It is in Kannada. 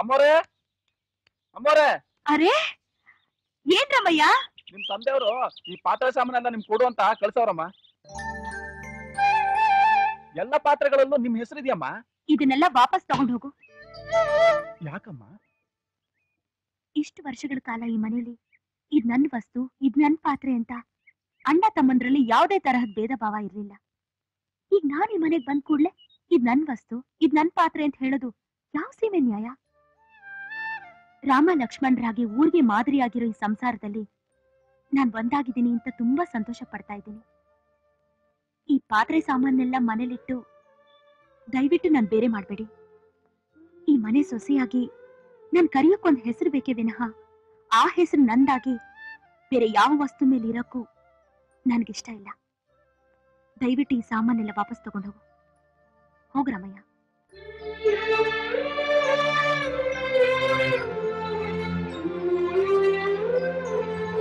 ಅಮ್ಮೋರೆ ಅಮ್ಮೋರೆ. ಅರೆ ಏನ್ ರಮಯ್ಯ? ನಿಮ್ ತಂದೆಯವರು ಈ ಪಾತ್ರೆ ಸಾಮಾನೆಲ್ಲ ನಿಮ್ ಕೊಡು ಅಂತ ಕಳ್ಸವ್ರಮ್ಮ. ಎಲ್ಲ ಪಾತ್ರೆಗಳಲ್ಲೂ ನಿಮ್ ಹೆಸರಿದೆಯಮ್ಮ. ಇದನ್ನೆಲ್ಲ ವಾಪಸ್ ತಗೊಂಡು ಹೋಗು. ಯಾಕಮ್ಮ? ಇಷ್ಟು ವರ್ಷಗಳ ಕಾಲ ಈ ಮನೇಲಿ ಇದ್ ನನ್ ವಸ್ತು, ಇದ್ ನನ್ ಪಾತ್ರೆ ಅಂತ ಅಣ್ಣ ತಮ್ಮಂದ್ರಲ್ಲಿ ಯಾವುದೇ ತರಹದ ಭೇದ ಭಾವ ಇರ್ಲಿಲ್ಲ. ಈಗ ನಾನ್ ಈ ಮನೆಗ್ ಬಂದ್ ಕೂಡ್ಲೆ ಇದ್ ನನ್ ವಸ್ತು, ಇದ್ ನನ್ ಪಾತ್ರೆ ಅಂತ ಹೇಳೋದು ಯಾವ ಸೀಮೆ ನ್ಯಾಯ? ರಾಮ ಲಕ್ಷ್ಮಣರಾಗಿ ಊರಿಗೆ ಮಾದರಿಯಾಗಿರೋ ಈ ಸಂಸಾರದಲ್ಲಿ ನಾನ್ ಒಂದಾಗಿದ್ದೀನಿ ಅಂತ ತುಂಬಾ ಸಂತೋಷ ಪಡ್ತಾ ಇದ್ದೀನಿ. ಈ ಪಾತ್ರೆ ಸಾಮಾನೆಲ್ಲ ಮನೇಲಿಟ್ಟು ದಯವಿಟ್ಟು ನಾನ್ ಬೇರೆ ಮಾಡ್ಬೇಡಿ. ಈ ಮನೆ ಸೊಸೆಯಾಗಿ ನಾನ್ ಕರೆಯೋಕ್ಕೊಂದ್ ಹೆಸರು ಬೇಕೇ ವಿನಃ ಆ ಹೆಸರು ನಂದಾಗಿ ಬೇರೆ ಯಾವ ವಸ್ತು ಮೇಲೆ ಇರಕ್ಕೂ ನನ್ಗಿಷ್ಟ ಇಲ್ಲ. ದಯವಿಟ್ಟು ಈ ಸಾಮಾನೆಲ್ಲ ವಾಪಸ್ ತಗೊಂಡು ಹೋಗು. ಹೋಗ್ರಮಯ್ಯ.